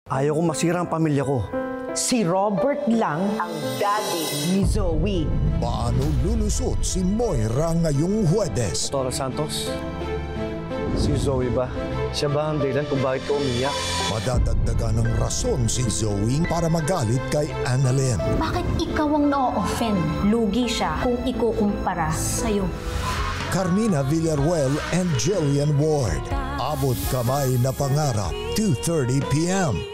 Ayaw kong masira ang pamilya ko. Si Robert lang ang daddy ni Zoe. Paano lulusot si Moira ngayong Huwebes? Dr. Santos, si Zoe ba? Siya ba ang dahilan kung bakit ka umiyak? Madadagdagan ng rason si Zoe para magalit kay Annalyn. Bakit ikaw ang na-offend? Lugi siya kung ikukumpara sa'yo. Carmina Villaruel and Jillian Ward. Abot kamay na pangarap, 2:30 p.m.